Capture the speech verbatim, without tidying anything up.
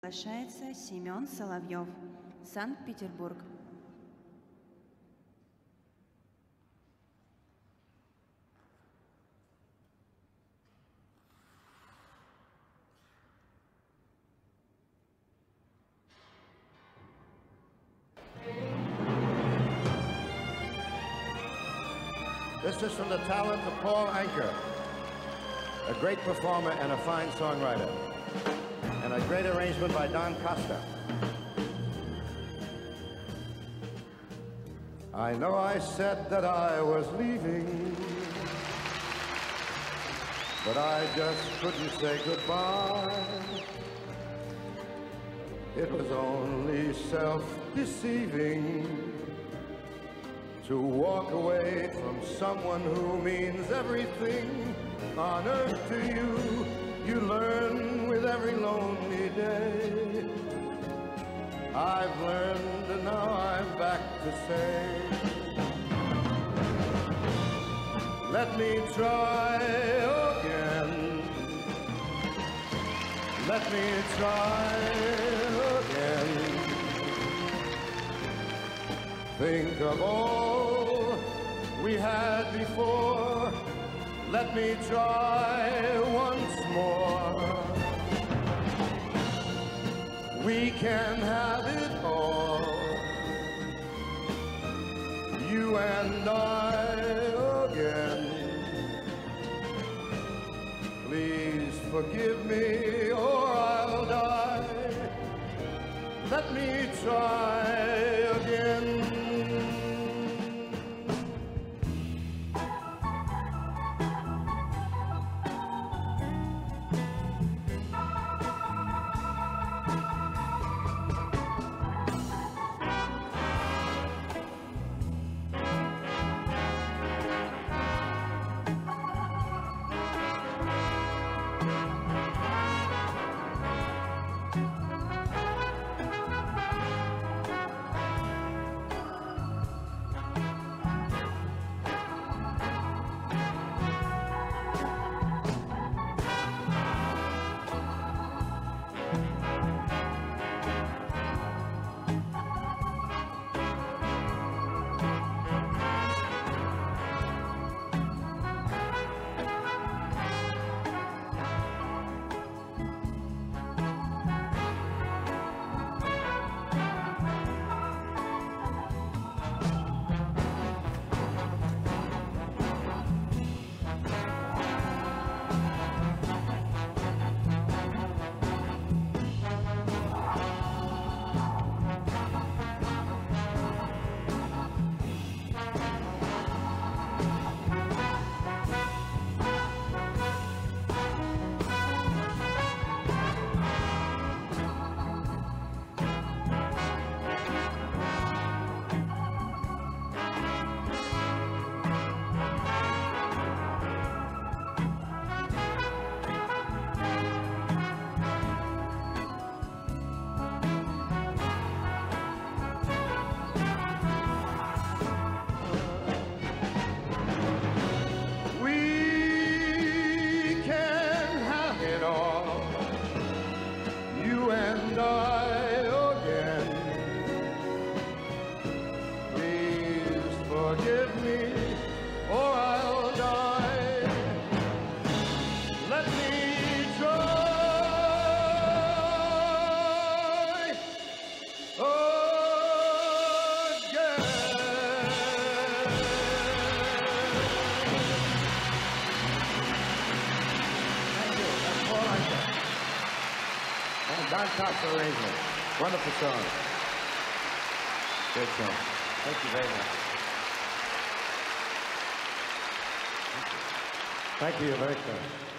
Приглашается Семен Соловьев, Санкт-Петербург. This is from the talent of Paul Anka, a great performer and a fine songwriter, and a great arrangement by Don Costa. I know I said that I was leaving, but I just couldn't say goodbye. It was only self-deceiving to walk away from someone who means everything on earth to you. You learn with every lonely day. I've learned and now I'm back to say, let me try again. Let me try again. Think of all we had before. Let me try once more. We can have it all, you and I again. Please forgive me or I'll die. Let me try again. Forgive me, or I'll die. Let me try again. Thank you. That's Paul Anka. And Don Costa arrangement. Wonderful song. Great song. Thank you very much. Thank you, you're very kind.